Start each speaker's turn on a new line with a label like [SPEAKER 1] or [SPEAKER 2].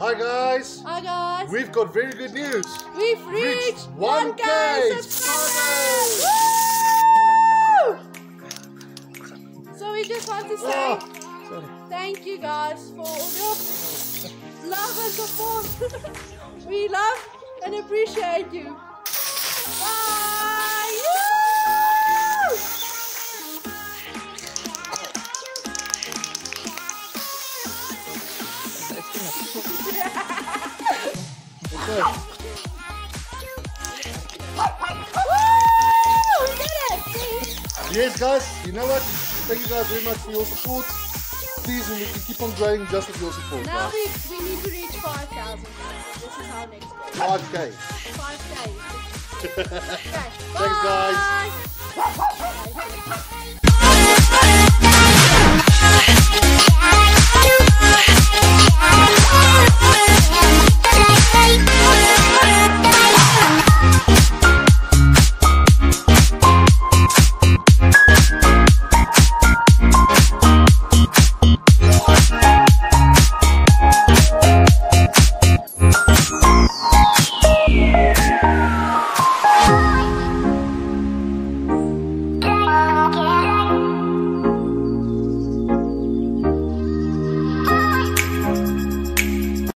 [SPEAKER 1] Hi guys!
[SPEAKER 2] Hi guys!
[SPEAKER 1] We've got very good news!
[SPEAKER 2] We've reached
[SPEAKER 1] 1K
[SPEAKER 2] subscribers! Woo! So we just want to say thank you guys for all your love and support. We love and appreciate you. Bye! Woo!
[SPEAKER 1] Okay.
[SPEAKER 2] Woo! We did it! See?
[SPEAKER 1] Yes guys, you know what? Thank you guys very much for your support. Please, we can keep on growing just with your support.
[SPEAKER 2] Now
[SPEAKER 1] Guys.
[SPEAKER 2] we need to reach 5,000. This is our next goal.
[SPEAKER 1] 5K.
[SPEAKER 2] 5K. Okay.
[SPEAKER 1] Thanks guys.
[SPEAKER 2] Bye.